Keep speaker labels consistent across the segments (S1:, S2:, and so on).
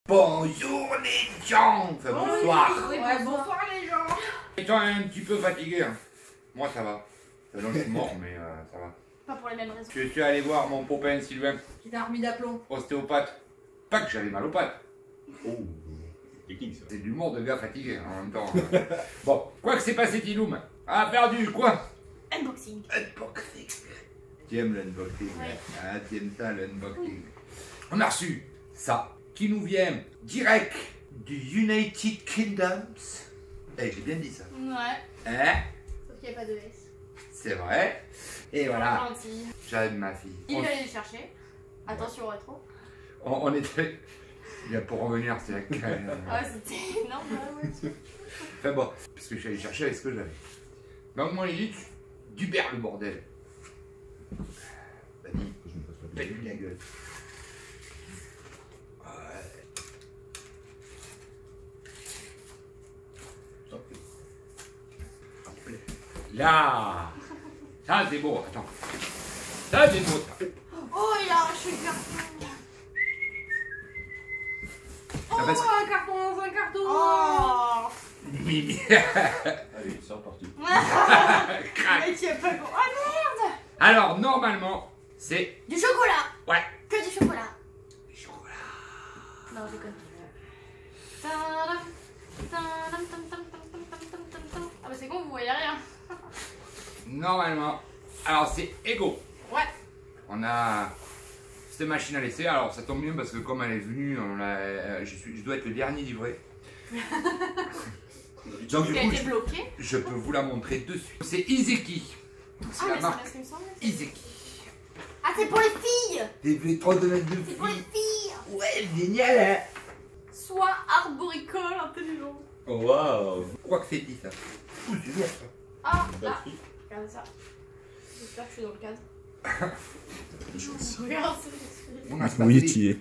S1: Bonjour les gens. Enfin, bonsoir.
S2: Oui, ouais, bonsoir les gens.
S1: Et toi, un petit peu fatigué, hein. Moi, ça va. Non, je suis mort, mais ça va.
S2: Pas pour les mêmes raisons.
S1: Je suis allé voir mon copain Sylvain,
S2: Qui t'a remis d'aplomb.
S1: ostéopathe. Pas que j'avais mal aux pattes.
S3: Oh, technique ça.
S1: C'est de l'humour de gars fatigué hein, en même temps. Bon, quoi que c'est passé, Tiloum? Ah, perdu, quoi?
S2: Unboxing.
S1: Unboxing. Tu aimes l'unboxing?
S2: Ouais.
S1: Ah, tu aimes ça, l'unboxing. On a reçu ça, qui nous vient direct du United Kingdoms. Eh, j'ai bien dit ça.
S2: Ouais.
S1: Hein?
S2: Sauf qu'il n'y a pas de S.
S1: C'est vrai. Et voilà.
S2: Gentil.
S1: J'aime ma fille.
S2: Il va aller les chercher. Attention au rétro.
S1: On était... Bien pour revenir, c'est la calme.
S2: Ah, c'était énorme la voiture.
S1: Enfin bon, parce que je suis allé chercher avec ce que j'avais. Donc moi, il dit, d'Uber le bordel. Vas-y,
S3: Que je me fasse pas
S1: pète la gueule. Ouais. Là, ça c'est beau, attends. Ça c'est beau, ça.
S2: Oh, il a arraché le carton. Oh,
S1: Ah, parce-
S2: un carton dans un carton. Oh.
S1: Mimi.
S3: Allez, c'est reparti.
S1: Crac.
S2: Mais tu as pas... Oh merde.
S1: Alors, normalement, c'est...
S2: Du chocolat.
S1: Ouais.
S2: Que du chocolat.
S1: Chocolat.
S2: Non, je déconne. Tadam, tadam, tam, tam, tam, tam, tam, tam, tam, tam. Ah bah c'est con, vous voyez rien.
S1: Normalement. Alors, c'est égaux.
S2: Ouais.
S1: On a cette machine à laisser. Alors, ça tombe bien parce que comme elle est venue, je dois être le dernier livré. Donc, du
S2: Qui a
S1: coup,
S2: été bloqué.
S1: je peux vous la montrer de suite. C'est Izeki. C'est
S2: Ah
S1: la
S2: mais
S1: marque
S2: c'est ce qu'il me semble.
S1: Izeki.
S2: Ah c'est pour les filles.
S1: Des V3 de mètres de
S2: C'est pour les
S1: filles.
S2: filles.
S1: Ouais, génial, hein.
S2: Soit arboricole intelligent.
S3: Oh waouh.
S1: Quoi que c'est dit, ça. Ouh, c'est lourd, ça.
S2: Ah
S3: Une
S2: là.
S3: batterie.
S2: Regarde ça. J'espère que je suis dans le cadre.
S3: Des choses.
S2: Regarde ça.
S1: On a ce
S3: Oui,
S1: batterie.
S3: tu y es.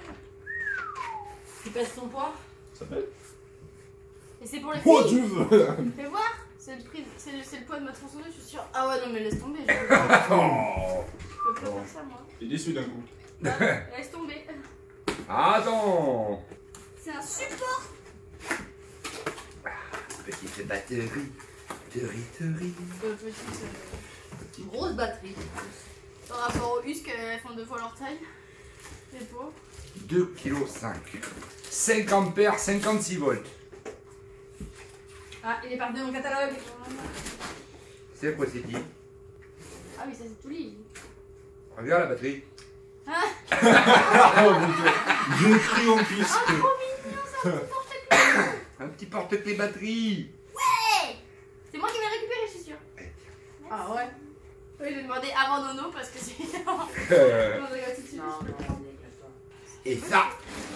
S2: Tu pèses ton poids.
S3: Ça s'appelle.
S2: Et c'est pour les
S3: Oh,
S2: filles.
S3: tu veux.
S2: Fais voir. C'est le poids de ma tronçonneuse, je suis sûre. Ah ouais non mais laisse tomber. Je peux pas
S1: Oh.
S2: faire ça moi.
S3: T'es déçu d'un coup.
S2: Laisse tomber.
S1: Attends.
S2: C'est un support.
S1: Petite batterie. Petite.
S2: Petite grosse batterie. Par rapport aux us qu'elles font 2 fois leur taille. Les pauvres.
S1: 2,5 kg. 5 ampères, 56 volts.
S2: Ah, il est parti dans le catalogue.
S1: C'est quoi c'est dit?
S2: Ah oui, ça c'est tout lit.
S1: Regarde la batterie.
S2: Ah,
S3: J'ai cru en plus.
S2: trop mignon, ça me porte.
S1: Un petit porte-clés batterie.
S2: Ouais. C'est moi qui vais le récupérer, je suis sûre.
S1: Eh,
S2: Ah ouais. Oui, j'ai demandé avant Nono parce que c'est.
S1: Euh,
S2: Non, je regarde tout de suite.
S1: Et ça,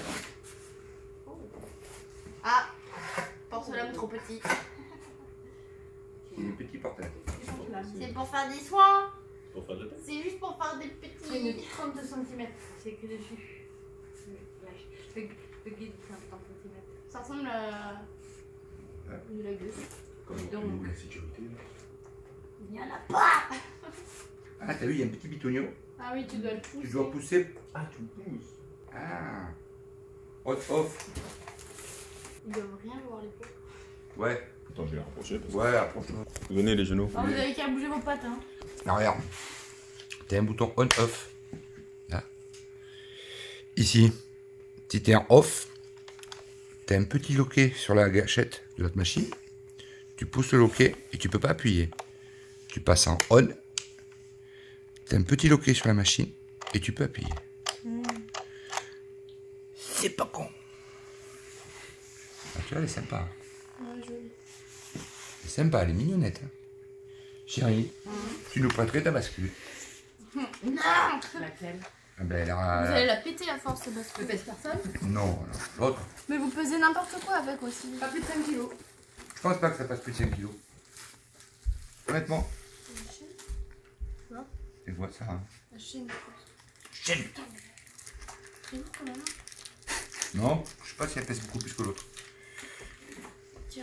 S2: Ah, porcelaine trop petit.
S1: c'est des petits porte-clés.
S2: C'est pour faire des soins.
S3: Pour faire de la
S2: C'est juste pour faire des petits.
S4: C'est une 32 cm, c'est que dessus. Le guide, c'est un 30 cm.
S2: Ça ressemble à.
S4: De la gueule.
S3: Comme
S4: Donc.
S3: la sécurité.
S2: Il n'y en a pas.
S1: Ah, t'as vu, il y a un petit bitonio.
S2: Ah oui, tu dois le pousser.
S1: Tu dois pousser.
S3: Ah, tu le pousses.
S1: Ah. On-off.
S2: Ils doivent rien voir les pauvres.
S1: Ouais.
S3: Attends, je vais les rapprocher. Parce
S1: Ouais, approche-toi.
S3: que... Venez les genoux.
S2: Ah, vous avez qu'à bouger vos pattes, hein.
S1: Non, regarde. T'as un bouton on-off. Là. Ici. Si t'es en off, t'as un petit loquet sur la gâchette de notre machine. Tu pousses le loquet et tu peux pas appuyer. Tu passes en on. T'as un petit loquet sur la machine et tu peux appuyer. C'est pas con. Ah, tu vois, elle est sympa.
S2: Ouais, joli.
S1: Elle est sympa, elle est mignonnette. Hein. Chérie, tu nous prêterais ta bascule.
S2: Non.
S4: Laquelle?
S1: Ah ben, elle
S2: Vous
S1: a...
S2: allez la péter à force, ce basket.
S4: Je pèse personne?
S1: Non, non, l'autre.
S2: Mais vous pesez n'importe quoi avec aussi.
S4: Pas plus de 5 kilos.
S1: Je pense pas que ça passe plus de 5 kilos. Honnêtement.
S2: Non.
S1: C'est quoi ça hein?
S2: La chaîne.
S1: Chaîne.
S2: C'est lourd quand même.
S1: Non, je sais pas si elle pèse beaucoup plus que l'autre.
S2: Tiens.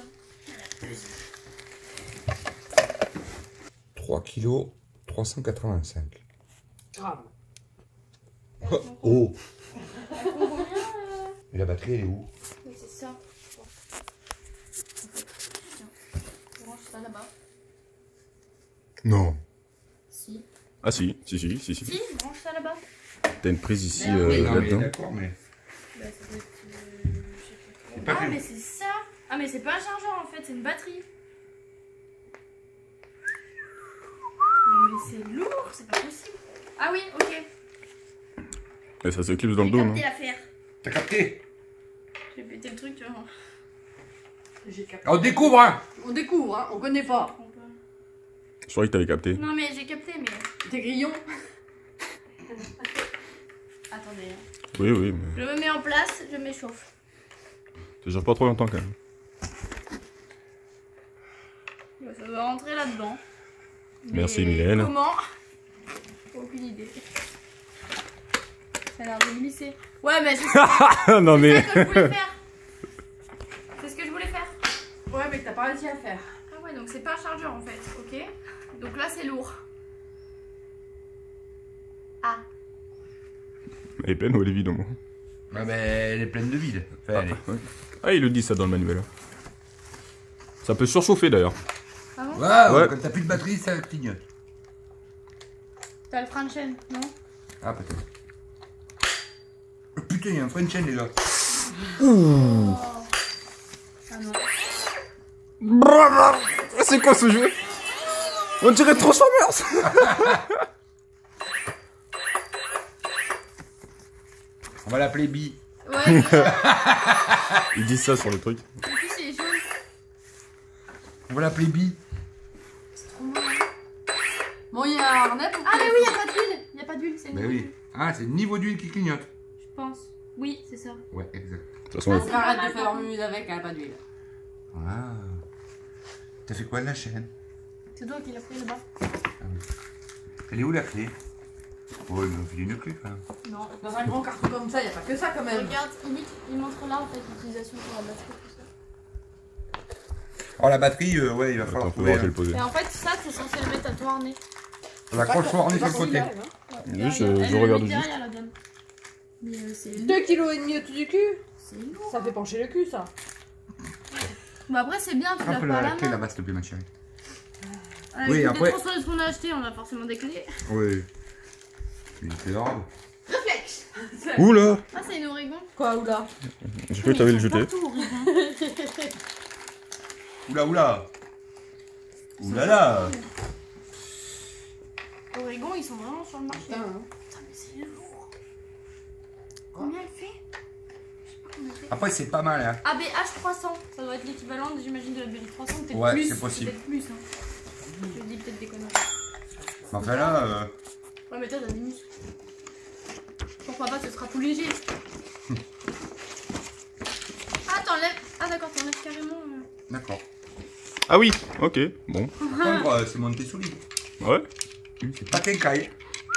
S1: 3 kilos 385.
S4: Grave.
S1: Oh.
S2: Elle prend combien
S1: Et la batterie, elle est où?
S2: Oui, c'est ça. Bon. Tiens, je range ça là-bas.
S3: Non.
S2: Si.
S3: Ah si.
S2: Si, je range ça là-bas.
S3: T'as une prise ici,
S2: Ben oui.
S1: Non, mais
S3: là-dedans.
S1: d'accord, mais...
S2: Bah, ça doit être. Je sais pas
S1: C'est
S2: trop.
S1: pas
S2: Ah,
S1: fait.
S2: mais c'est ça! Ah, mais c'est pas un chargeur en fait, c'est une batterie. Non, mais c'est lourd, c'est pas possible. Ah, oui, ok.
S3: Et ça s'éclipse dans le
S2: J'ai
S3: dos, non?
S2: capté l'affaire.
S1: T'as capté?
S2: J'ai pété le truc, tu vois.
S4: J'ai capté.
S1: On découvre, hein.
S4: On découvre, hein. On connaît pas.
S3: Je croyais que t'avais capté.
S2: Non, mais j'ai capté, mais.
S4: Tes grillons.
S2: Attendez, hein.
S3: Oui, oui, mais
S2: Je me mets en place, je m'échauffe.
S3: ça dure pas trop longtemps quand même.
S2: Ouais, ça va rentrer là-dedans.
S3: Merci,
S2: Mais
S3: Mylène.
S2: Comment? Aucune idée. Ça a l'air de glisser. Ouais, mais c'est ça
S3: Non mais...
S2: que je voulais faire. C'est ce que je voulais faire.
S4: Ouais, mais que t'as pas réussi à faire.
S2: Ah ouais, donc c'est pas un chargeur en fait, ok? Donc là c'est lourd. Ah,
S3: Elle est pleine ou elle est vide au moins?
S1: Ah, mais elle est pleine de vide. Enfin, elle est...
S3: Ouais. Ah, il le dit ça dans le manuel. Ça peut surchauffer d'ailleurs.
S2: ah bon?
S1: Ouais,
S3: Ouais.
S1: quand t'as plus de batterie, ça clignote.
S2: T'as le frein de chaîne, non?
S1: Ah, peut-être. Oh, putain, il y a un frein de chaîne, les gars.
S2: Oh. Ah non.
S3: C'est quoi ce jeu? On dirait Transformers.
S1: On va l'appeler Bi.
S2: Ouais, c'est ça.
S3: Ils disent ça sur le truc.
S2: En plus il est jaune.
S1: On va l'appeler Bi.
S2: C'est trop marrant.
S4: Bon, il y a un harnais pour
S2: Ah mais oui, y a pas d'huile. Y a pas d'huile, c'est le
S1: Mais
S2: niveau
S1: oui.
S2: d'huile.
S1: Ah, c'est le niveau d'huile qui clignote.
S2: Je pense. Oui, c'est ça.
S1: Ouais, exact.
S3: De toute façon,
S2: Ah, c'est pas
S4: Arrête
S2: mal,
S4: de faire
S2: par
S4: leur mumuse avec, elle a pas d'huile.
S1: Ah. T'as fait quoi de la chaîne?
S2: C'est toi qui l'as pris là-bas.
S1: Elle est où la clé? Oh, il m'a filé une clé quand même.
S2: Non.
S4: Dans un grand carton comme ça, y a pas que ça quand même.
S2: Regarde, il montre là en fait l'utilisation pour la batterie, tout ça.
S1: Oh, la batterie, ouais, il va falloir
S3: attends, faut
S1: trouver.
S3: voir, je vais le poser.
S2: Et en fait, ça, t'es censé le mettre à ton harnais.
S1: On l'accroche sur le côté.
S2: Ouais,
S3: Oui,
S2: derrière.
S3: je
S2: Elle
S3: regarde
S2: le met
S3: juste.
S2: derrière la dame. Mais c'est
S4: 2,5 kg au-dessus du cul.
S2: c'est lourd.
S4: Ça fait pencher le cul, ça.
S2: Bah après, c'est bien, tu
S1: Un
S2: l'as
S1: peu
S2: pas à
S1: la
S2: la
S1: clé
S2: main.
S1: là-bas, s'il te plaît, ma chérie.
S2: Avec
S1: Oui,
S2: les
S1: après-
S2: tronçonneuses qu'on a achetées, on a forcément des clés.
S1: Oui. Il était hors.
S2: Réflexe.
S3: Oula!
S2: Ah, c'est une Oregon.
S4: Quoi, oula.
S3: J'ai cru que t'avais le jeté.
S2: Partout, Oregon.
S1: Oula, oula. Oulala.
S2: Oregon, ils sont vraiment sur le marché.
S4: Putain, hein.
S2: Putain, mais c'est lourd. Combien elle fait? Je sais pas combien elle fait.
S1: Après, c'est pas mal, hein.
S2: ABH 300, ça doit être l'équivalent, j'imagine, de la BL 300, peut-être
S1: Ouais,
S2: plus.
S1: c'est possible.
S2: Peut-être plus, hein. Je dis peut-être des conneries.
S1: Mais enfin là,
S2: Ouais, mais toi, t'as des muscles. Pourquoi pas, ce sera tout léger. Ah, t'enlèves. Ah, d'accord, t'enlèves carrément.
S1: d'accord.
S3: Ah oui, ok, bon.
S1: Par contre, c'est monté solide.
S3: Ouais,
S1: C'est pas quincaille.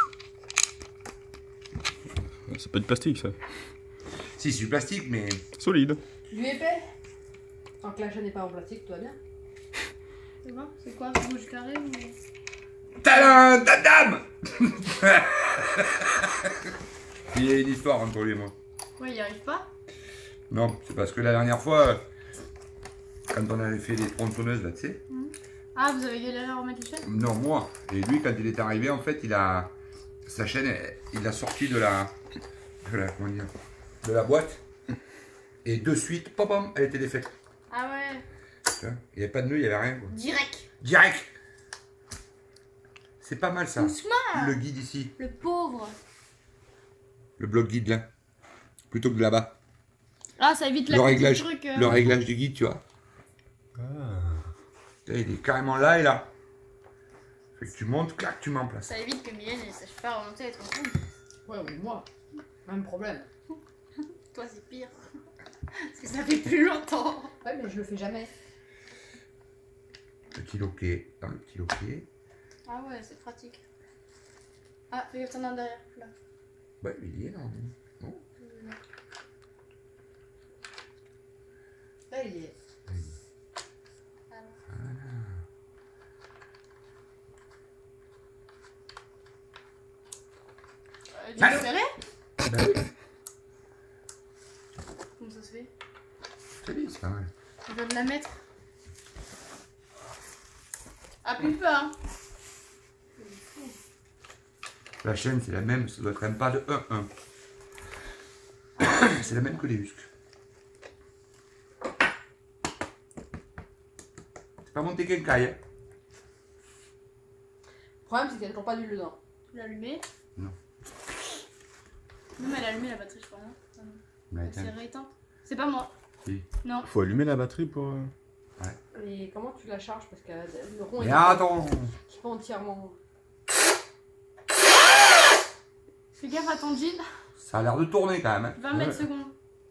S3: ça peut être plastique ça.
S1: Si, c'est du plastique, mais.
S3: Solide.
S4: Du épais. Tant que la chaîne n'est pas en plastique, tout va bien.
S2: C'est quoi? C'est quoi? Rouge carré ou.
S1: Tadam, tadam. Il y a une histoire entre lui et moi.
S2: Ouais, il arrive pas.
S1: Non, c'est parce que la dernière fois, quand on avait fait les tronçonneuses, là, tu sais.
S2: Ah, vous avez galéré à remettre les chaînes?
S1: Non, moi. Et lui, quand il est arrivé, en fait, il a. Sa chaîne, il l'a sortie de la. Comment dire? De la boîte. Et de suite, pom pom, elle était défaite.
S2: Ah ouais.
S1: Tu vois, il n'y avait pas de nœud, il n'y avait rien. Quoi.
S2: Direct.
S1: Direct. C'est pas mal ça.
S2: Doucement.
S1: Le guide ici.
S2: Le pauvre.
S1: Le bloc guide là. Plutôt que de là-bas.
S2: Ah, ça évite la
S1: Le
S2: petite
S1: réglage,
S2: truc.
S1: le réglage du guide, tu vois. Il est carrément là et là. Fait que tu montes, clac, tu mets en place.
S2: Ça évite que Mylène ne sache pas remonter les tronçons.
S4: Ouais, mais moi. Même problème.
S2: Toi, c'est pire. Parce que ça fait plus longtemps.
S4: Ouais, mais je le fais jamais.
S1: Petit loquet dans le petit loquet.
S2: Ah ouais, c'est pratique. Ah, fais gaffe, t'en as un derrière, là.
S1: Ouais, il y est là. Non.
S4: Là, il y est.
S2: Du serré?
S1: Bah oui. Très bien, c'est pas mal.
S2: On va de la mettre. Appuie pas, hein.
S1: La chaîne, c'est la même, ça doit être un pas de 1-1. C'est la même que les husks. C'est pas monté qu'un hein.
S4: Le problème, c'est qu'il n'y a toujours pas d'huile dedans.
S2: Tu l'as allumé?
S1: Non.
S2: Non, mais elle a allumé la batterie, je crois. Non, ah non.
S1: Mais
S2: Elle s'est
S1: attends.
S2: rééteinte. C'est pas moi.
S1: Si.
S2: Non.
S3: Faut allumer la batterie pour...
S4: Et comment tu la charges? Parce que le rond
S1: Mais
S4: est
S1: attends.
S4: pas entièrement.
S2: Fais gaffe à ton jean.
S1: Ça a l'air de tourner quand même. Hein.
S2: 20 mètres secondes.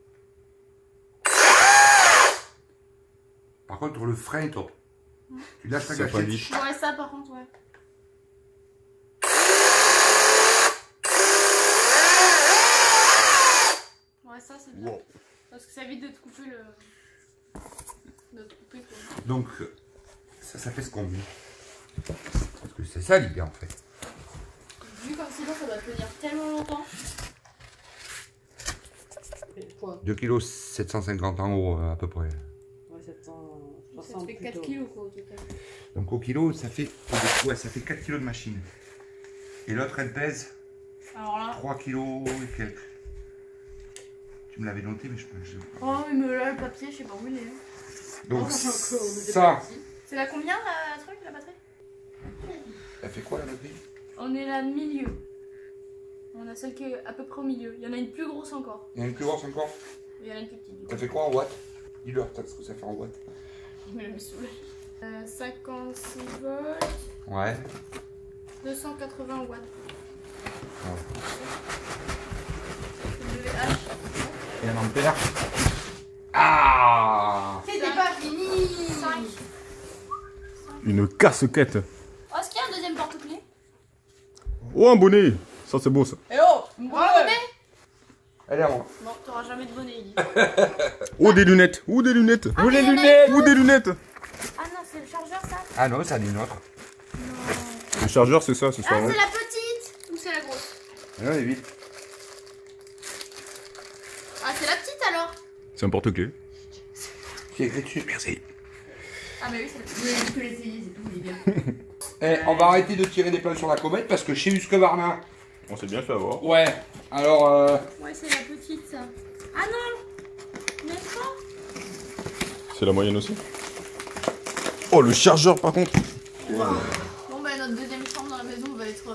S1: Par contre, le frein est top. Tu lâches ta
S3: Ça
S1: gâchette.
S3: va vite.
S2: Ouais, ça par contre, ouais. Ouais, ça c'est bien.
S3: Wow.
S2: Parce que ça évite de te couper le. De te couper quoi.
S1: Donc, ça fait ce qu'on veut. Parce que c'est ça l'idée en fait.
S2: Vu comme sinon ça doit tenir tellement longtemps.
S4: Quoi?
S1: 2 kg 750 en gros à peu près.
S4: Ouais, 760
S2: Ça te fait 4
S4: plutôt.
S2: kilos quoi au total.
S1: Donc au kilo, ça fait, ouais, ça fait 4 kg de machine. Et l'autre, elle pèse
S2: Alors là.
S1: 3 kg et quelques. Tu me l'avais noté, mais je peux.
S2: Oh, mais là le papier, je sais pas où il est.
S1: Donc
S4: Oh,
S1: ça,
S2: C'est la combien la truc, la batterie?
S1: elle fait quoi la batterie?
S2: On est là milieu. On a celle qui est à peu près au milieu. Il y en a une plus grosse encore.
S1: Il y a une plus grosse encore?
S2: Il y en a une plus petite. Du coup.
S1: Elle fait quoi en watts? Dis-leur peut-être ce que ça fait en watts.
S2: Mais me saoule. 56 volts,
S1: Ouais.
S2: 280 watts.
S1: Ouais.
S2: WH.
S1: Et un ampère. Ah!
S4: C'était pas fini!
S2: 5.
S3: Une casse-quête.
S2: Oh, est-ce qu'il y a un deuxième porte-clés?
S3: Oh, un bonnet. Ça, c'est beau, ça.
S4: Eh oh!
S2: Bon bonnet?
S1: Elle est à moi.
S2: Non, t'auras jamais de bonnet, il dit.
S3: Oh, des lunettes. Oh, des lunettes.
S2: Ah,
S3: Oh,
S2: mais
S3: les
S2: il y en a
S3: lunettes.
S2: une
S3: Oh, des lunettes.
S2: Ah non, c'est le chargeur ça?
S1: Ah non, ça a une autre.
S2: Non.
S3: Le chargeur, c'est ça, c'est ça.
S2: Ah,
S3: ouais.
S2: c'est la petite? Ou c'est la grosse?
S1: Non, elle est vite.
S2: Ah, c'est la petite alors?
S3: C'est un porte-clés.
S1: J'ai écrit dessus. Merci.
S2: Ah, mais oui, c'est la petite.
S4: Je peux l'essayer, c'est tout, il est bien.
S1: Eh, on va arrêter de tirer des plans sur la comète parce que chez Husqvarna.
S3: On s'est bien fait avoir.
S1: Ouais. Alors,
S2: Ouais, c'est la petite ça. Ah non! N'est-ce pas?
S3: C'est la moyenne aussi. Oh, le chargeur, par contre.
S2: Bon, bah, notre deuxième chambre dans la maison va être.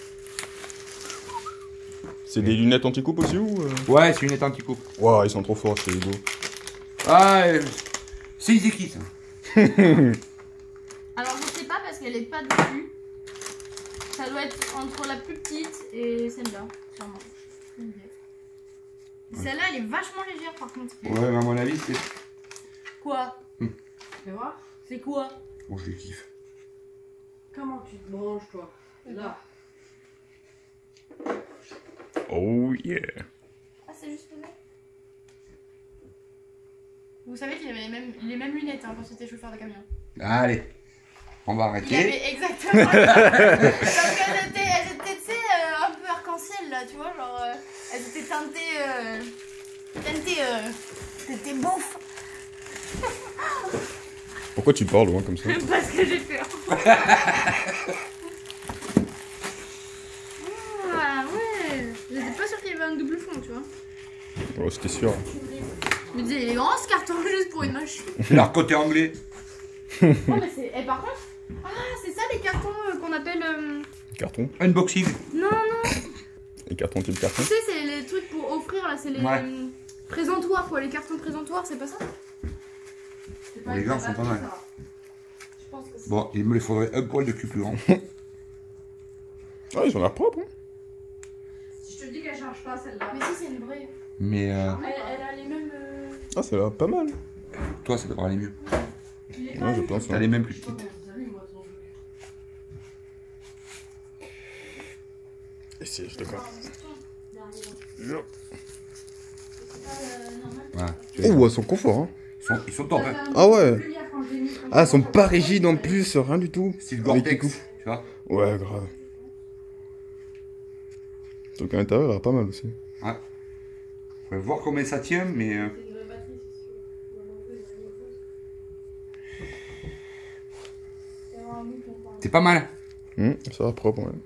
S3: C'est des lunettes anti-coupe aussi ou
S1: ouais, c'est une étente qui coupe.
S3: Waouh, ils sont trop forts, c'est beau.
S1: Ah, c'est Izeki ça.
S2: Alors, je sais pas parce qu'elle est pas dessus. Ça doit être entre la plus petite et celle-là, sûrement. Celle-là, elle est vachement légère par contre.
S1: Ouais, mais à mon avis, c'est.
S2: Quoi?
S4: Fais voir.
S2: C'est quoi?
S1: Bon, je les kiffe.
S4: Comment tu te branches, toi? Là.
S3: Oh yeah.
S2: Ah, c'est juste là. Vous savez qu'il avait les mêmes lunettes hein, quand c'était chauffeur de camion.
S1: Allez, on va
S2: Il
S1: arrêter.
S2: avait exactement. Sauf qu'elles étaient, tu sais, un peu arc-en-ciel là, tu vois, genre elles étaient teintées, teintées bouffe.
S3: Pourquoi tu parles loin comme ça?
S2: Parce que j'ai peur. Ah ouais, j'étais pas sûre qu'il y avait un double fond, tu vois.
S3: Oh, c'était sûr.
S2: Je me disais, il est grand ce carton juste pour une machine.
S1: C'est leur côté anglais.
S2: Oh, mais c'est. Et par contre, ah, c'est ça les cartons qu'on appelle.
S3: Carton.
S1: Unboxing.
S2: Non, non,
S3: Les cartons type carton.
S2: tu sais, c'est les trucs pour offrir là, c'est les
S1: Ouais.
S2: présentoirs quoi, les cartons présentoirs, c'est pas ça?
S4: C'est
S1: Bon, les gars
S4: une
S1: sont pas mal.
S4: ça.
S2: Je pense que c'est.
S1: Bon, il me les faudrait un poil de cul plus grand.
S3: Ah, ils ont l'air propres. Hein.
S4: Si je te dis qu'elle charge pas celle-là.
S2: Mais si, c'est une vraie.
S1: Mais
S2: Elle a les mêmes.
S3: Ah, ça a l'air pas mal.
S1: toi, ça devrait aller mieux.
S3: Ouais, je pense.
S1: T'as
S3: Ouais.
S1: les mêmes plus petites.
S3: Et si, je d'accord.
S1: Voilà.
S3: Oh, elles sont confort. Hein.
S1: Ils sont top, hein.
S3: Ah ouais. Ah, elles sont pas rigides en plus, rien du tout.
S1: C'est le
S3: Avec les
S1: Gore-Tex,
S3: coupes.
S1: tu vois.
S3: Ouais, grave. Donc à l'intérieur, elle a pas mal aussi.
S1: Ouais. Faut voir combien ça tient, mais. C'est pas mal.
S3: Ça va propre, ouais.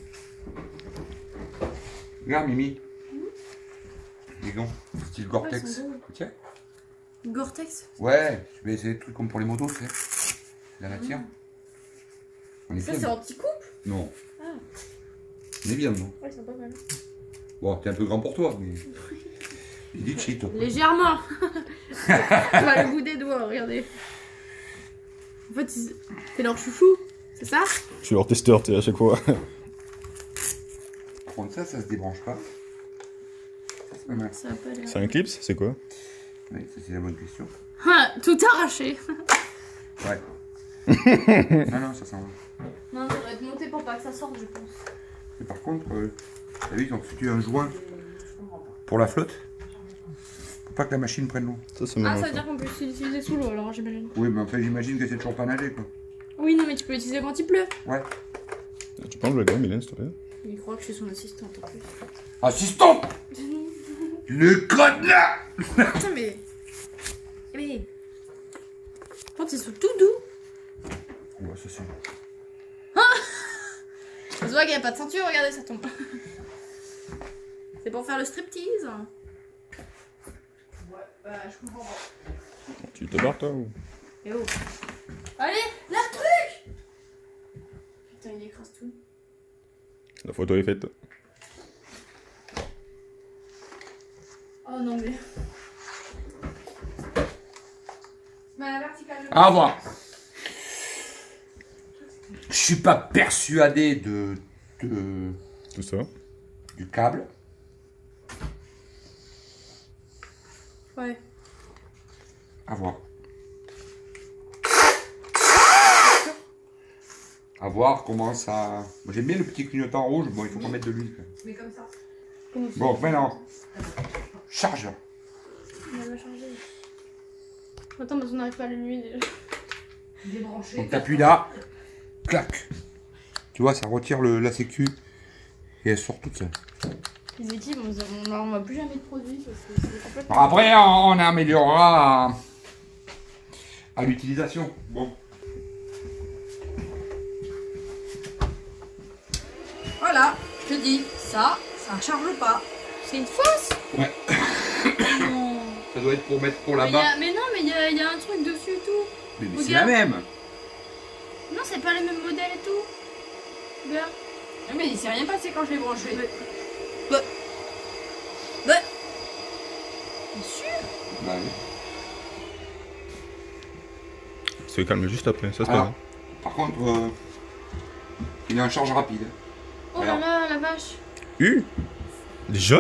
S1: Regarde, Mimi. Les gants, style Gore-Tex.
S2: ils sont beaux.
S1: Tiens.
S2: Gore-Tex.
S1: Ouais, c'est des trucs comme pour les motos, tu sais. La matière. On est
S2: Ça,
S1: bien.
S2: c'est anti-coupe.
S1: Non.
S2: Ah.
S1: On est bien, non?
S2: Ouais, c'est pas mal.
S1: Bon, t'es un peu grand pour toi, mais. Il dit cheat.
S2: Légèrement. Tu vois le bout des doigts, regardez. En fait, c'est leur chouchou, c'est ça?
S3: Je suis leur testeur, tu sais, à chaque fois.
S1: Par contre, ça se débranche pas. Ça, c'est pas mal.
S2: Ça a pas l'air.
S3: C'est un clips, c'est quoi?
S1: Oui, ça, c'est la bonne question.
S2: Ah, tout arraché.
S1: Ouais. non, ça s'en va.
S2: Non, ça doit être monté pour pas que ça sorte, je pense.
S1: Et par contre, t'as vu, ils ont foutu un joint pour la flotte. Pour pas que la machine prenne l'eau.
S3: Ça, c'est
S2: Ah,
S3: marrant.
S2: ça veut
S3: Ça.
S2: dire qu'on peut l'utiliser sous l'eau, alors j'imagine.
S1: Oui, mais enfin, j'imagine que c'est toujours pas nager, quoi.
S2: Oui, non, mais tu peux l'utiliser quand il pleut.
S1: Ouais.
S3: Tu peux enlever le gant, Mylène, s'il te plaît?
S2: Il croit que je suis son assistante en plus.
S1: Assistant. Le code là.
S2: Putain, mais. Mais. Par contre, ils sont tout doux.
S1: Ouais, ça c'est.
S2: Ça se voit qu'il n'y a pas de ceinture, regardez, ça tombe. C'est pour faire le striptease. Ouais, je comprends pas.
S3: Tu te barres, toi, ou?
S2: Et oh. Allez, la truc. Putain, il écrase tout.
S3: La photo est faite.
S2: Oh non, mais. Bah, la verticale.
S1: À voir. Je suis pas persuadé
S3: Tout ça.
S1: du câble.
S2: Ouais.
S1: À voir. À voir comment ça. Moi, j'aime bien le petit clignotant rouge. Bon, il faut qu'on mette de l'huile. quand même.
S4: Mais comme ça.
S1: Bon, maintenant. Charge.
S2: On va changer. Attends, parce qu'on n'arrive pas à l'allumer déjà.
S4: Débranché.
S1: Donc t'appuies là. Clac. Tu vois, ça retire la sécu. Et elle sort toute seule.
S2: Les équipes, on va plus jamais de produits parce que c'est complètement.
S1: Bon, après, on améliorera à l'utilisation. Bon.
S4: Voilà, je te dis, ça charge pas.
S2: C'est une fausse.
S1: Ouais.
S2: Non.
S1: Ça doit être pour mettre pour
S2: Mais,
S1: là-bas.
S2: mais non, mais il y a un truc dessus et tout.
S1: Mais c'est
S2: Regarde.
S1: la même.
S2: Non, c'est pas les mêmes modèles et tout. Regarde.
S4: Mais il s'est rien passé quand je l'ai branché.
S2: T'es sûr?
S1: Bah oui.
S3: Se calme juste après, ça se
S1: Alors,
S3: passe.
S1: par contre, il a un charge rapide.
S2: Oh là là, la vache.
S3: Déjà?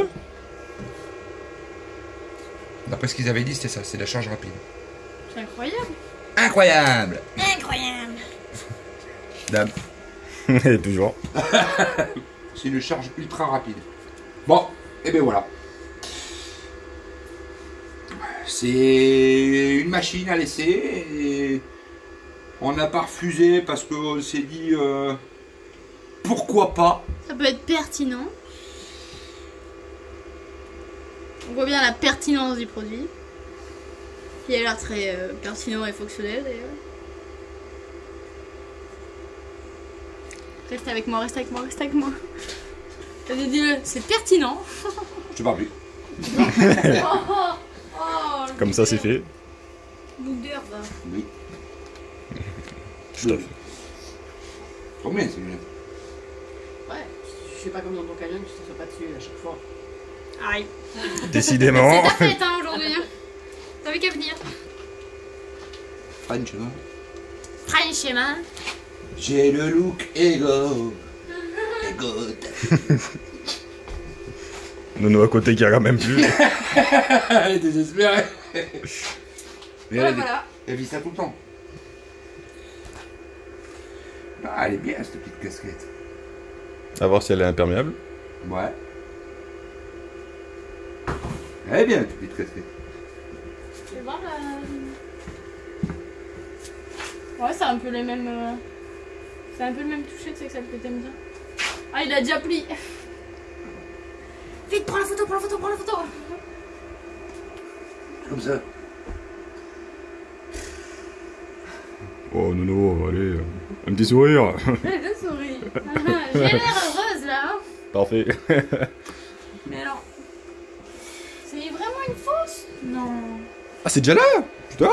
S1: D'après ce qu'ils avaient dit, c'était ça, c'est la charge rapide.
S2: C'est incroyable.
S1: Incroyable.
S2: Incroyable.
S1: Dame.
S3: Et toujours.
S1: C'est une charge ultra rapide. Bon, et ben voilà. C'est une machine à laisser et on n'a pas refusé parce qu'on s'est dit pourquoi pas.
S2: Ça peut être pertinent. On voit bien la pertinence du produit. Qui a l'air très pertinent et fonctionnel d'ailleurs. Reste avec moi, reste avec moi, reste avec moi. Vas-y, dis-le, c'est pertinent.
S1: Je te parle plus.
S2: Oh,
S3: Comme ça, c'est fait.
S2: Boudeur, va.
S1: Oui.
S3: Tout à fait.
S1: Combien c'est bien.
S4: Ouais, je sais pas comme dans ton camion que tu ne sois pas dessus à chaque fois.
S2: Aïe.
S3: Décidément.
S2: C'est ta fête hein, aujourd'hui. Hein. T'avais qu'à venir.
S1: French, hein.
S2: Franchement.
S1: J'ai le look ego. Ego.
S3: Nono à côté qui regarde même plus.
S1: Elle est désespérée. Mais
S4: Voilà.
S1: elle vit ça tout le temps. Ah, elle est bien cette petite casquette.
S3: À voir si elle est imperméable.
S1: Ouais. Elle est bien cette petite casquette.
S2: Tu veux voir la... Ouais, c'est un peu les mêmes... C'est un peu le même toucher, tu sais, que celle que t'aimes bien. Ah, il a déjà pris. Vite, prends la photo, prends la photo, prends la photo.
S1: Comme ça.
S3: Oh Nono, allez, un petit sourire.
S4: Je souris.
S2: J'ai l'air heureuse là. Hein.
S3: Parfait.
S2: Mais alors. C'est vraiment une fausse? Non.
S3: Ah, c'est déjà là? Putain.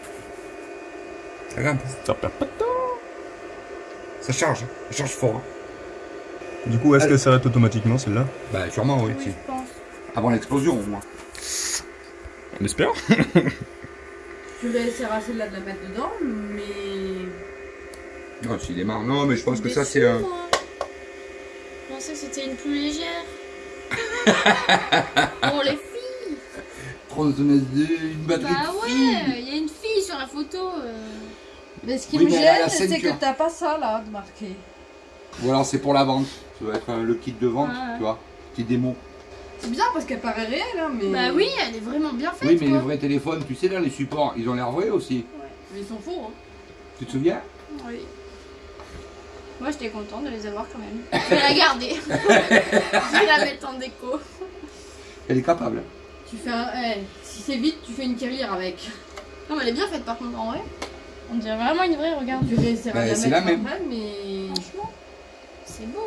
S1: Ça grimpe.
S3: Ça perd pas de temps.
S1: Ça charge fort. Hein.
S3: Du coup, est-ce qu'elle s'arrête automatiquement celle-là?
S1: Bah sûrement oui.
S2: Oui,
S1: Si.
S2: je pense.
S1: Avant l'explosion au moins.
S3: On espère.
S4: Je vais essayer celle-là de la mettre dedans, mais.
S1: Non, s'il démarre. Non, mais je pense que ça
S2: Déçue,
S1: c'est un.
S2: moi. Je pensais que c'était une plus légère. Pour les filles.
S1: Tronçonneuse de une batterie
S2: Bah
S1: de
S2: ouais,
S1: fille.
S2: il y a une fille sur la photo.
S4: Mais ce qui
S1: Oui,
S4: me
S1: mais elle a la
S4: gêne, c'est
S1: ceinture.
S4: que t'as pas ça là de marqué.
S1: Ou alors c'est pour la vente. Ça doit être le kit de vente,
S2: Ah ouais.
S1: tu vois. Petit démo.
S4: C'est bizarre parce qu'elle paraît réelle, hein, mais.
S2: Bah oui, elle est vraiment bien faite.
S1: Oui, mais
S2: quoi.
S1: les vrais téléphones, tu sais là, les supports, ils ont l'air vrais aussi.
S4: Mais ils sont faux, hein.
S1: Tu te souviens?
S2: Oui. Moi j'étais contente de les avoir quand même. Je vais la garder. Je vais la mettre en déco.
S1: Elle est capable. Hein.
S4: Tu fais un. Si c'est vite, tu fais une tirelire avec.
S2: Non mais elle est bien faite par contre en vrai. On dirait vraiment une vraie, regarde.
S4: Tu réessayeras
S1: Bah,
S4: de la
S1: c'est
S4: mettre
S1: la même.
S4: après, mais.
S2: Franchement, c'est beau.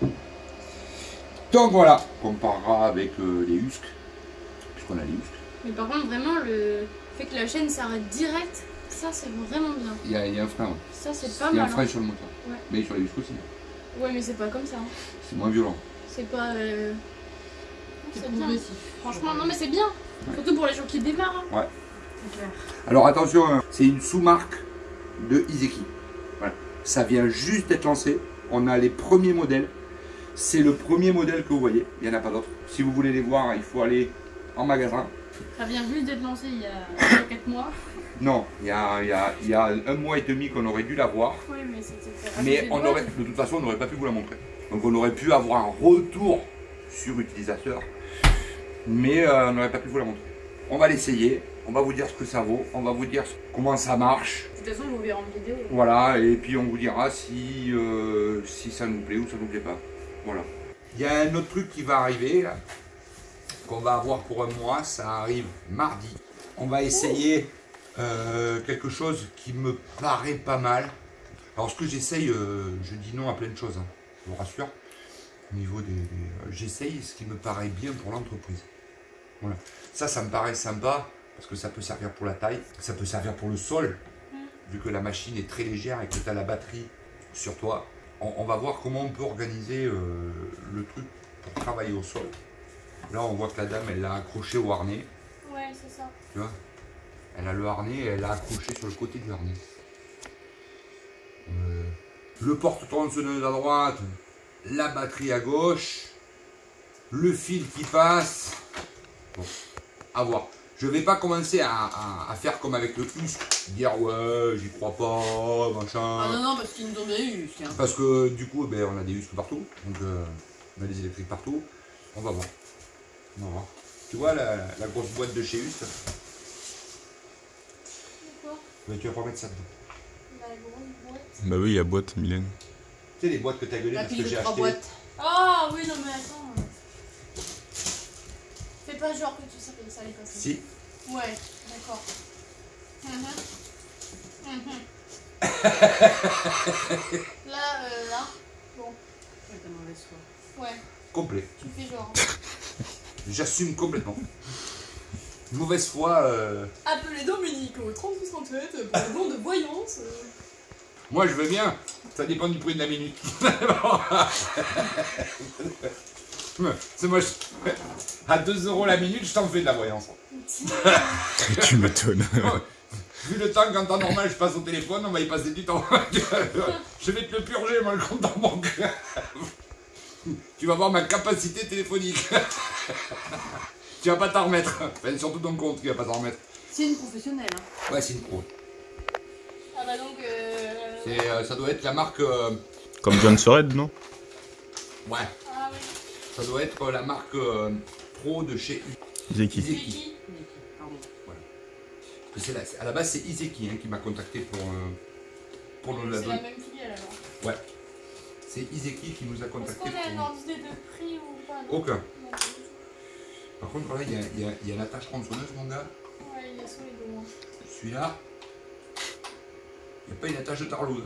S1: Donc voilà, on comparera avec les Husky, puisqu'on a les Husky.
S2: Mais par contre vraiment le fait que la chaîne s'arrête direct, ça c'est vraiment bien.
S1: Il y a un frein, ouais.
S2: Ça c'est pas
S1: Il y a un
S2: mal.
S1: frein
S2: Hein.
S1: sur le moteur.
S2: Ouais.
S1: Mais sur les Husky aussi.
S2: Ouais mais c'est pas comme ça. Hein.
S1: C'est moins violent.
S2: C'est pas...
S4: C'est
S2: C'est bien.
S4: progressif.
S2: Franchement non mais c'est bien. Surtout pour les gens qui démarrent. Hein.
S4: C'est clair.
S1: Alors attention, hein, c'est une sous-marque de Iseki. Voilà. Ça vient juste d'être lancé. On a les premiers modèles. C'est le premier modèle que vous voyez. Il n'y en a pas d'autres. Si vous voulez les voir, il faut aller en magasin.
S2: Ça vient juste d'être lancé il y a 4 mois.
S1: Non, il y a un mois et demi qu'on aurait dû l'avoir.
S2: Oui mais c'était...
S1: Mais on aurait, de toute façon, on n'aurait pas pu vous la montrer. Donc on aurait pu avoir un retour sur utilisateur. Mais on n'aurait pas pu vous la montrer. On va l'essayer. On va vous dire ce que ça vaut. On va vous dire comment ça marche.
S4: De toute façon, vous verrez en vidéo.
S1: Voilà, et puis on vous dira si, si ça nous plaît ou ça nous plaît pas. Voilà. Il y a un autre truc qui va arriver, là, qu'on va avoir pour un mois, ça arrive mardi. On va essayer quelque chose qui me paraît pas mal. Alors ce que j'essaye, je dis non à plein de choses, hein, je vous rassure. Au niveau j'essaye ce qui me paraît bien pour l'entreprise. Voilà. Ça me paraît sympa, parce que ça peut servir pour la taille, ça peut servir pour le sol, vu que la machine est très légère et que tu as la batterie sur toi. On va voir comment on peut organiser le truc pour travailler au sol. Là, on voit que la dame, elle l'a accroché au harnais.
S2: Ouais c'est ça.
S1: Tu vois, elle a le harnais et elle l'a accroché sur le côté du harnais. Le porte-tronçonneuse à droite, la batterie à gauche, le fil qui passe. Bon, à voir. Je vais pas commencer à faire comme avec le Husky, dire ouais, j'y crois pas, machin.
S4: Ah non, parce qu'ils nous ont déjà eu. Hein.
S1: Parce que du coup, ben, on a des Husky partout, donc on a des électriques partout. On va voir. On va voir. Tu vois la grosse boîte de chez Husky,
S2: Pourquoi?
S1: ben, tu vas pas mettre ça dedans.
S2: La grosse boîte.
S3: Bah oui, il y a boîte, Mylène.
S1: Tu sais les boîtes que tu as gueulées
S4: La
S1: parce que
S4: pile
S1: j'ai
S4: de 3
S1: acheté.
S4: boîtes.
S2: Ah oui non mais attends. Fais pas genre que tu sais que ça allait passer.
S1: Si.
S2: Ouais, d'accord. Là, bon,
S4: Ouais, t'as mauvaise foi.
S2: ouais,
S1: Complet.
S2: tu fais genre.
S1: J'assume complètement. Mauvaise foi.
S2: Appelez Dominique au 3638 pour le don de voyance.
S1: Moi je veux bien. Ça dépend du prix de la minute. C'est moi. À 2 € la minute, je t'en fais de la voyance.
S3: Tu m'étonnes.
S1: Vu le temps qu'en temps normal je passe au téléphone, on va y passer du temps. Je vais te le purger, moi, le compte en banque. Tu vas voir ma capacité téléphonique. Tu vas pas t'en remettre. Enfin, surtout ton compte, tu vas pas t'en remettre.
S4: C'est une professionnelle. Hein.
S1: Ouais, c'est une pro.
S2: Ah bah donc.
S1: Ça doit être la marque.
S3: Comme John Sored, non?
S1: Ouais,
S2: Ah oui.
S1: ça doit être la marque pro de chez
S3: Zeki.
S2: C'est
S1: Iseki.
S2: qui?
S4: Pardon.
S1: Parce que à la base, c'est Iseki, hein, qui m'a contacté pour nous la
S2: C'est la
S1: donner.
S2: même filiale alors.
S1: Ouais. C'est Iseki qui nous a
S2: Est-ce
S1: contacté
S2: qu'on a une
S1: pour.
S2: ordre d'idée de prix ou pas? Non.
S1: Aucun.
S2: Non, pas du tout.
S1: Par contre, voilà, il y a l'attache tronçonneuse, mon gars.
S2: Ouais, il est solide au moins.
S1: Celui-là, Il n'y a pas une attache de tarlouse.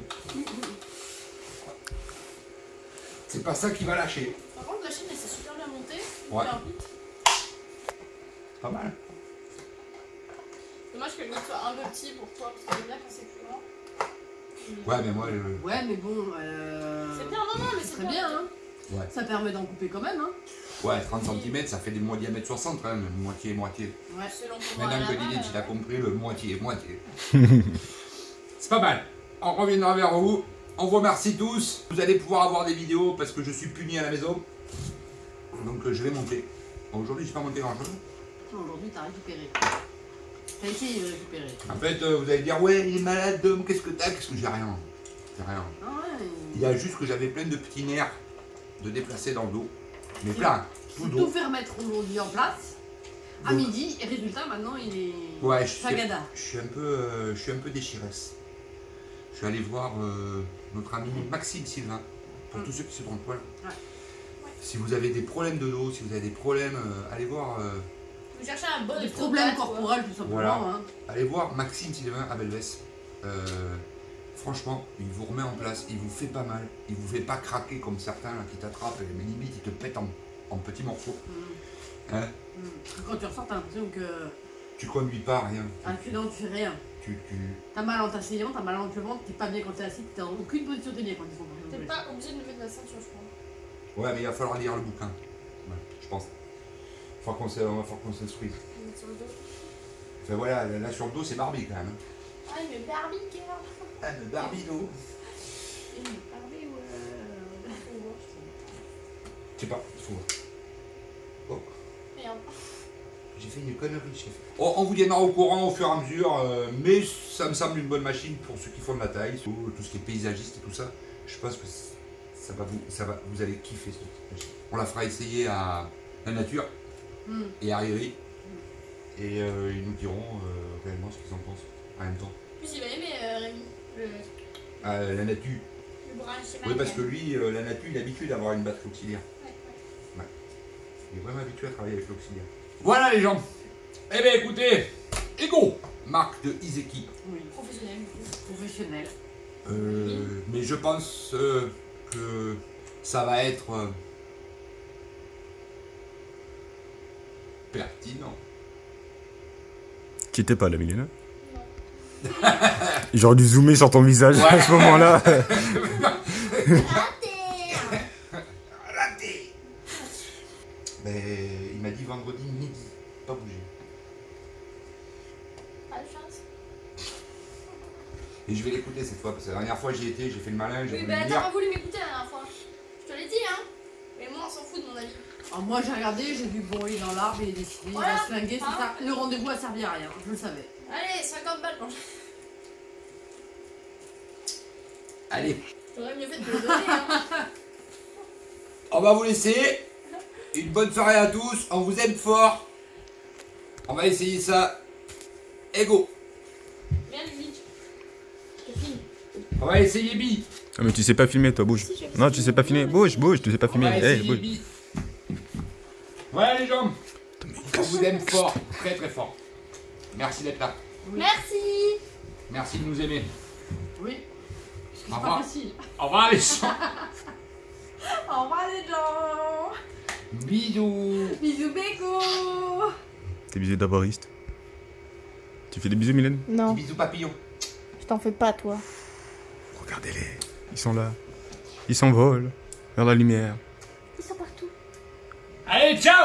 S1: C'est pas ça qui va lâcher.
S2: Par contre, la chaîne elle s'est super bien montée.
S1: Ouais.
S2: Hyper vite.
S1: Pas mal.
S2: Dommage que le micro soit un peu petit pour toi, parce que j'aime bien quand c'est plus grand.
S1: Ouais, mais moi,
S4: Ouais, mais bon.
S2: C'est bien, non, mais
S4: c'est
S2: c'est
S4: très bien, hein.
S1: Ouais.
S4: Ça permet d'en couper quand même, hein.
S1: Ouais, 30 cm, ça fait des diamètre 60 quand même, moitié.
S4: Ouais.
S2: Selon comment
S1: Maintenant que
S2: elle
S1: Lily,
S2: avale,
S1: tu l'as compris, le moitié. C'est pas mal. On reviendra vers vous. On vous remercie tous. Vous allez pouvoir avoir des vidéos parce que je suis puni à la maison. Donc je vais monter. Aujourd'hui, j'ai pas monté grand chose.
S4: Aujourd'hui, t'as récupéré. T'as essayé de récupérer.
S1: En fait, vous allez dire, ouais, il est malade, Dom, qu'est-ce que t'as? Qu'est-ce que j'ai rien. J'ai rien.
S4: Ah ouais.
S1: Il y a juste que j'avais plein de petits nerfs de déplacer dans le dos. Mais plein, tout
S4: Faut
S1: le dos.
S4: tout faire mettre aujourd'hui en place. À
S1: Donc-
S4: midi, et résultat, maintenant, il est.
S1: Ouais,
S4: Sagada.
S1: je suis un peu déchiresse. Je suis allé voir notre ami Maxime Sylvain, pour tous ceux qui se trompent. Voilà.
S4: Ouais.
S1: Si vous avez des problèmes de dos, si vous avez des problèmes, allez voir
S2: Vous cherchez un bon
S4: Des
S2: stockage,
S4: problèmes
S2: quoi.
S4: corporels, tout simplement.
S1: Voilà.
S4: Hein.
S1: Allez voir Maxime Sylvain à Belvès. Franchement, il vous remet en place, il vous fait pas mal, il vous fait pas craquer comme certains là, qui t'attrapent, mais limite il te pète en petits morceaux. Hein?
S4: Quand tu ressors, t'as l'impression que.
S1: Tu conduis pas, rien.
S4: Non, tu fais rien.
S1: Tu...
S4: T'as mal en t'asseyant, t'as mal en te levant, t'es pas bien quand t'es assis, t'es dans aucune position t'es bien quand ils sont pas
S2: T'es pas obligé de lever de la ceinture, je crois.
S1: Ouais, mais il va falloir lire le bouquin. Ouais, je pense. On va falloir qu'on s'instruise.
S2: Sur le dos.
S1: Enfin voilà, là sur le dos c'est Barbie quand même.
S2: Ah, il met Barbie, quelle heure?
S1: Ah, le Barbie dos.
S2: Il met Barbie ou
S1: Je sais pas, il faut voir. Oh,
S2: Merde.
S1: j'ai fait une connerie, chef. Oh, on vous tiendra au courant au fur et à mesure, mais ça me semble une bonne machine pour ceux qui font de la taille, tout ce qui est paysagiste et tout ça. Je pense que vous allez kiffer cette machine. On la fera essayer à la nature et à Riri. Et ils nous diront réellement ce qu'ils en pensent en même temps.
S2: En plus, il va aimer Rémi.
S1: La nature.
S2: Le bras chez
S1: Oui, parce que lui, la nature, il est habitué d'avoir une batterie auxiliaire.
S2: Ouais.
S1: Il est vraiment habitué à travailler avec l'auxiliaire. Voilà les gens. Eh bien écoutez, Ego, marque de Izeki.
S4: Oui,
S2: Professionnel.
S4: professionnel.
S1: Mais je pense que ça va être pertinent.
S3: Qui était pas là, Milena? J'aurais dû zoomer sur ton visage à ce moment-là.
S1: Raté. Mais il m'a dit vendredi midi, pas bouger.
S2: Pas de chance.
S1: Et je vais l'écouter cette fois, parce que la dernière fois j'y étais, j'ai fait le malin, j'ai
S2: Oui,
S1: voulu
S2: bah
S1: le
S2: t'as
S1: dire.
S2: pas voulu m'écouter la dernière fois. Je te l'ai dit, hein. Mais moi, on s'en fout de mon avis.
S4: Alors moi j'ai regardé, j'ai vu bon il est dans l'arbre, il est décidé,
S2: Voilà.
S4: il va se flinguer, c'est ça. Le rendez-vous a servi à rien, je le savais.
S2: Allez, 50 balles pour.
S1: Allez,
S2: J'aurais mieux fait de te le donner, hein.
S1: on va vous laisser. Une bonne soirée à tous, on vous aime fort. On va essayer ça. Ego.
S2: Viens, Luigi. Je te filme.
S1: On va essayer Bi.
S3: Ah, mais tu sais pas filmer, toi, bouge. Non, tu sais pas filmer. Bouge, tu sais pas
S1: On
S3: filmer.
S1: va
S3: Hey,
S1: essayer
S3: bouge.
S1: Bi. Voilà les gens. On vous aime fort, très très fort. Merci d'être là.
S2: Merci.
S1: Merci de nous aimer.
S4: Oui. Parce que
S1: Au
S4: c'est
S1: revoir.
S4: pas facile.
S1: Au revoir les gens.
S4: Au revoir les gens.
S1: Bisous.
S4: Bisous Beko.
S3: T'es bisous d'abariste. Tu fais des bisous, Mylène?
S2: Non,
S1: Bisous papillon.
S2: je t'en fais pas, toi.
S3: Regardez-les. Ils sont là. Ils s'envolent vers la lumière.
S2: Ils sont partout.
S1: Allez, ciao.